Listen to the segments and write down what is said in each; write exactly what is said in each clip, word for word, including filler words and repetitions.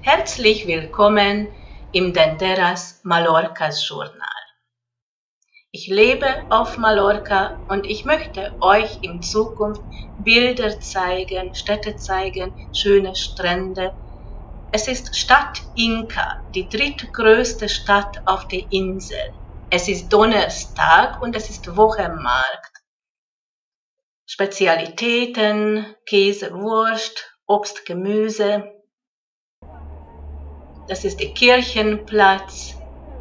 Herzlich willkommen im Denderas Mallorcas Journal. Ich lebe auf Mallorca und ich möchte euch in Zukunft Bilder zeigen, Städte zeigen, schöne Strände. Es ist Stadt Inca, die drittgrößte Stadt auf der Insel. Es ist Donnerstag und es ist Wochenmarkt. Spezialitäten, Käse, Wurst, Obst, Gemüse. Das ist der Kirchenplatz.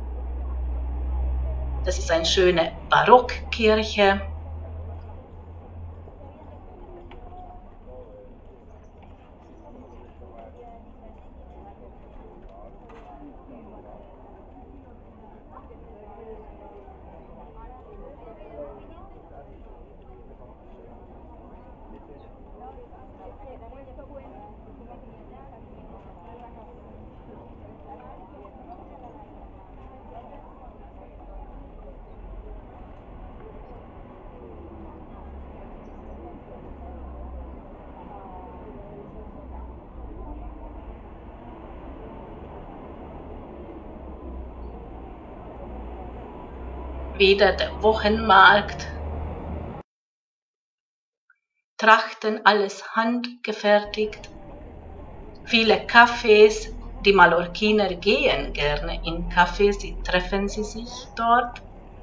Das ist eine schöne Barockkirche. Wieder der Wochenmarkt. Trachten, alles handgefertigt. Viele Cafés, die Mallorquiner gehen gerne in Cafés, sie treffen sie sich dort.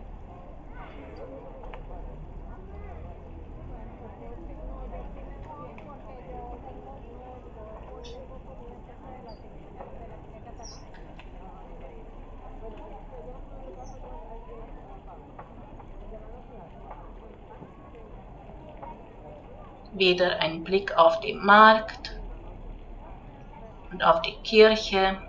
Wieder ein Blick auf den Markt und auf die Kirche.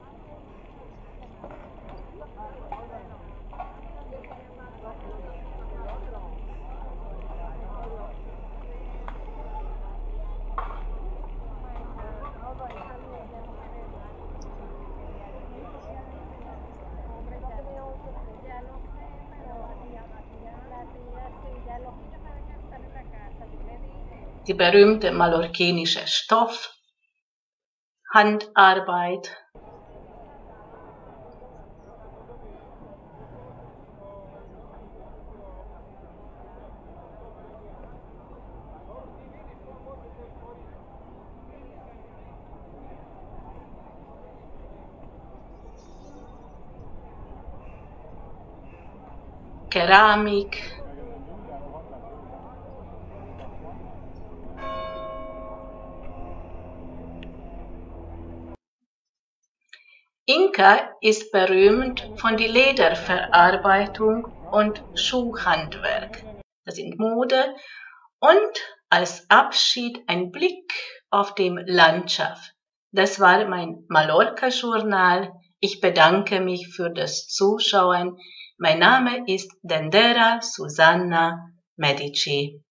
Die berühmte mallorquinische Stoff, Handarbeit. Keramik. Inca ist berühmt von der Lederverarbeitung und Schuhhandwerk. Das sind Mode und als Abschied ein Blick auf die Landschaft. Das war mein Mallorca-Journal. Ich bedanke mich für das Zuschauen. Mein Name ist Dendera Susanna Medici.